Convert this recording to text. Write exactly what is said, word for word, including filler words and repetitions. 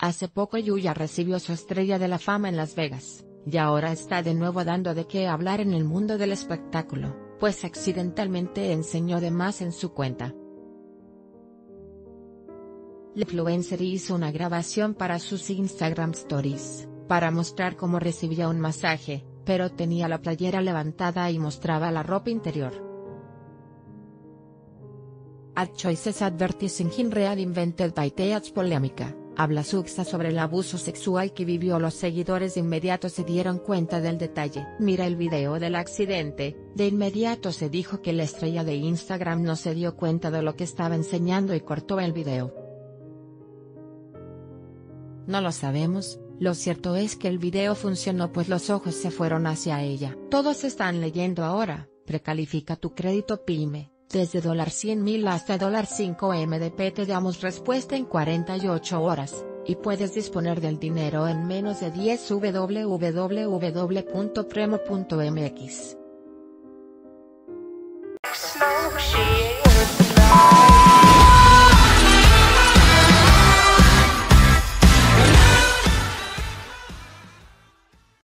Hace poco Yuya recibió su estrella de la fama en Las Vegas, y ahora está de nuevo dando de qué hablar en el mundo del espectáculo, pues accidentalmente enseñó de más en su cuenta. La influencer hizo una grabación para sus Instagram Stories, para mostrar cómo recibía un masaje, pero tenía la playera levantada y mostraba la ropa interior. Ad Choices Advertising in Read Invented by Teach Polémica, habla Suxa sobre el abuso sexual que vivió. Los seguidores de inmediato se dieron cuenta del detalle. Mira el video del accidente. De inmediato se dijo que la estrella de Instagram no se dio cuenta de lo que estaba enseñando y cortó el video. No lo sabemos, lo cierto es que el video funcionó pues los ojos se fueron hacia ella. Todos están leyendo ahora. Precalifica tu crédito PYME. Desde cien mil hasta cinco M D P te damos respuesta en cuarenta y ocho horas, y puedes disponer del dinero en menos de diez. w w w punto premo punto m x